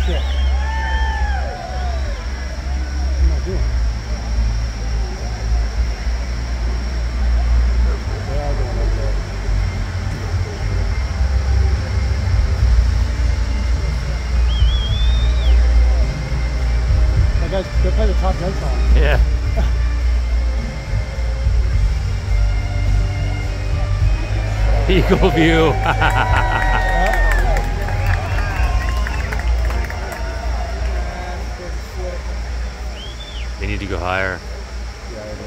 shit. What am I doing? They are going over there. That guy's, they play the Top Gun song. Yeah. EagleView. They need to go higher. Yeah, I do.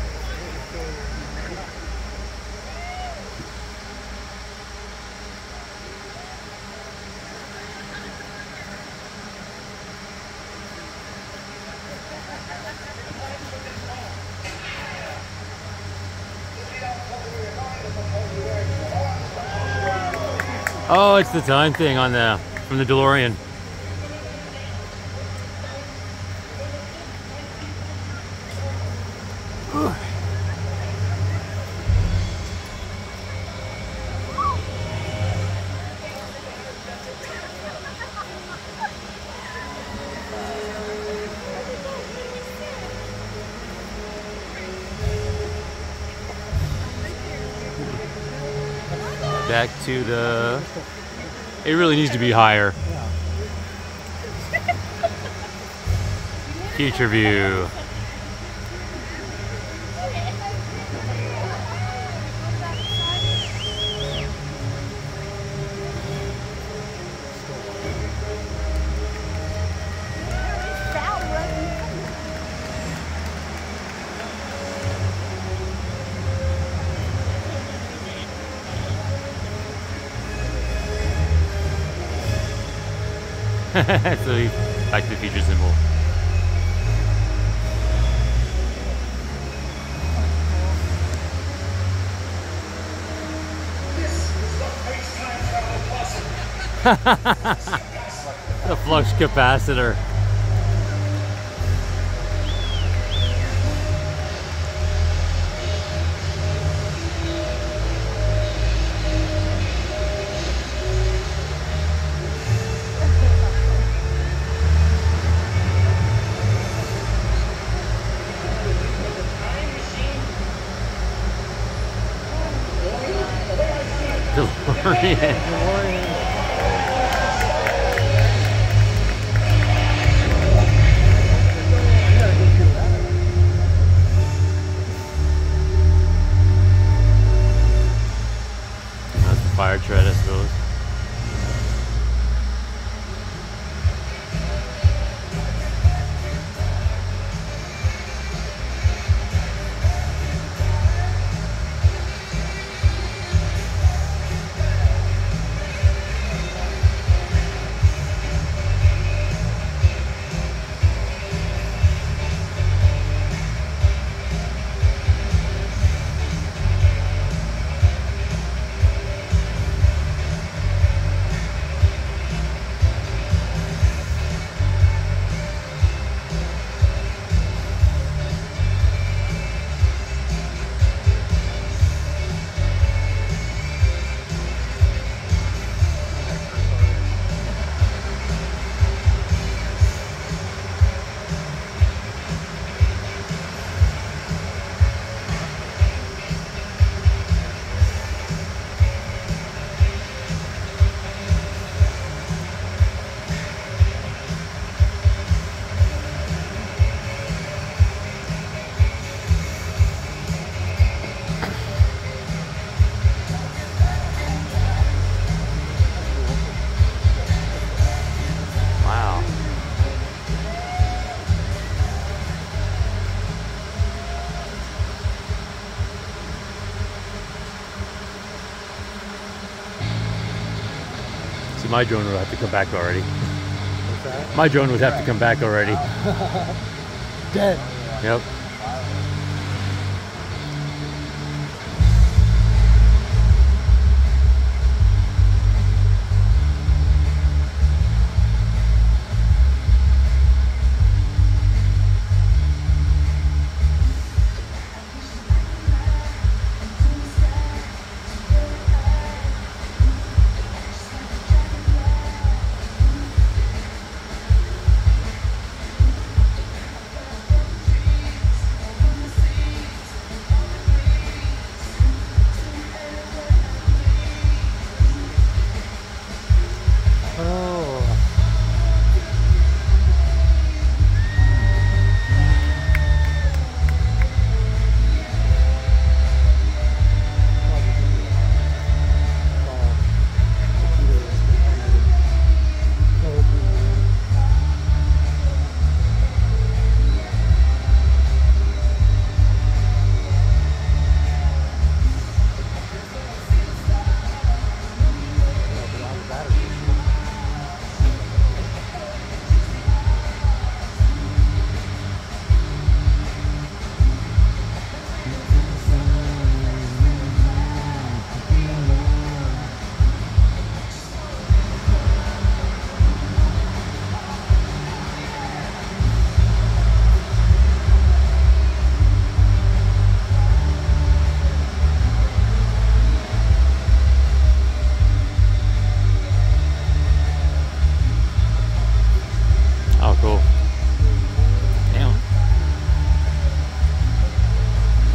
Oh, it's the time thing on the from the DeLorean. Back to the... It really needs to be higher. FutureView. So back to the future symbol. The flux capacitor. DeLorean. That's the fire tread, I suppose. See, my drone would have to come back already. What's that? My drone would have to come back already. Dead. Yep.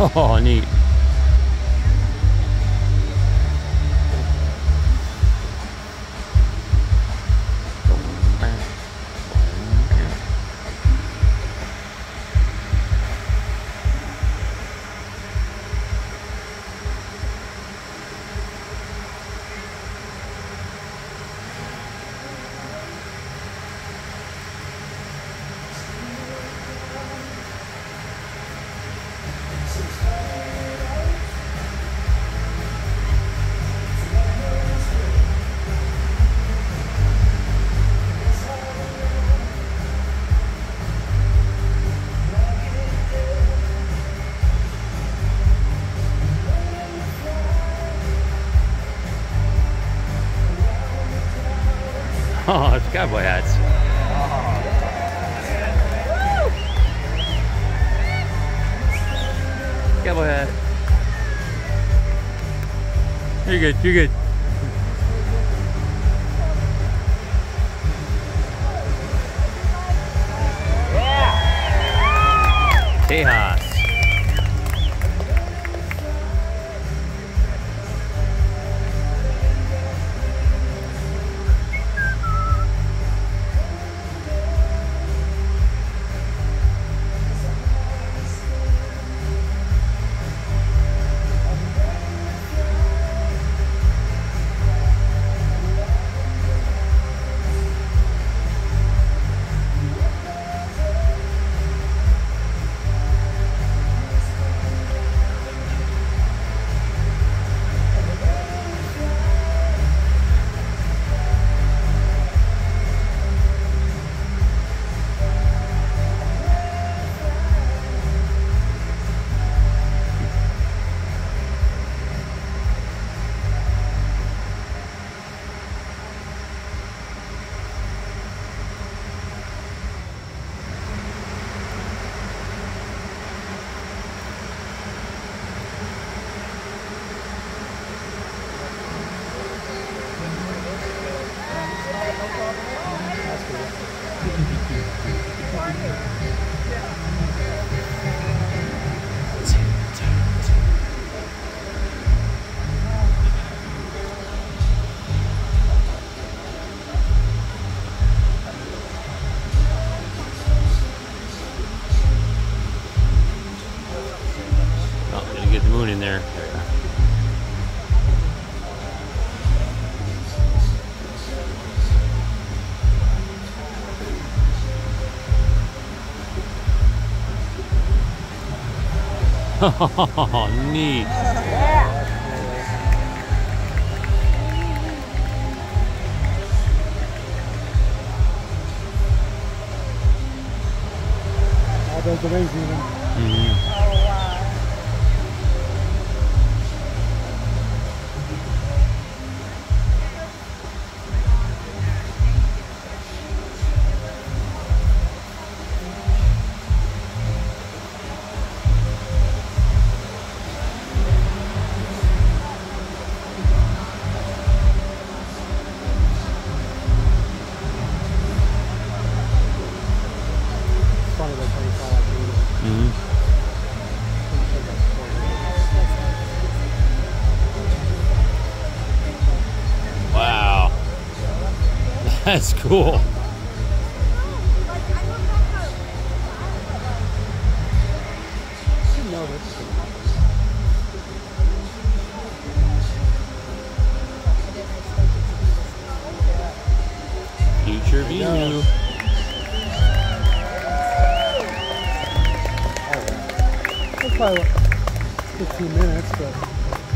Oh, neat. Oh, it's cowboy hats. Cowboy hat. You're good, you're good. Tejas. Oh, didn't get the moon in there. There you go. Oh, neat. All those amazing. Mm-hmm. Wow, that's cool. Future view. It's probably like 15 minutes, but.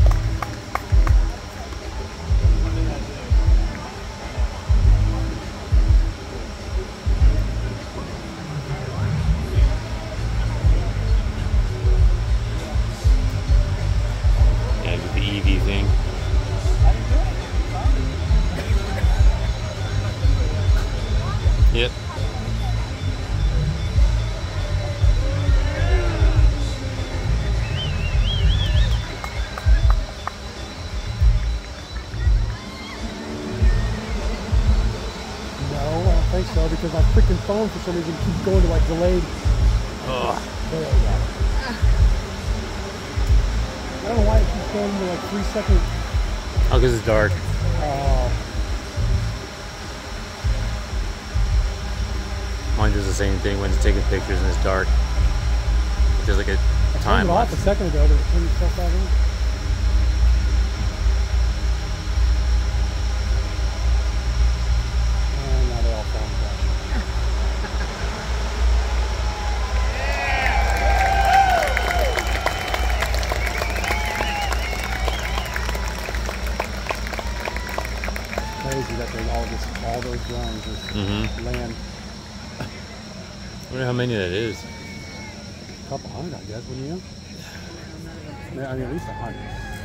Yeah, with the EV thing. Yep. No, I don't think so, because my freaking phone for some reason keeps going to like delayed. Ugh. There we go. don't know why it keeps going to like 3 seconds. Oh, because it's dark. Mine does the same thing when it's taking pictures and it's dark. It's just like a time turned it off a second ago to turn itself back on. And now they all fall in crash. Crazy that they all those drones just land. I wonder how many that is. A couple hundred, I guess, wouldn't you? I mean, at least 100.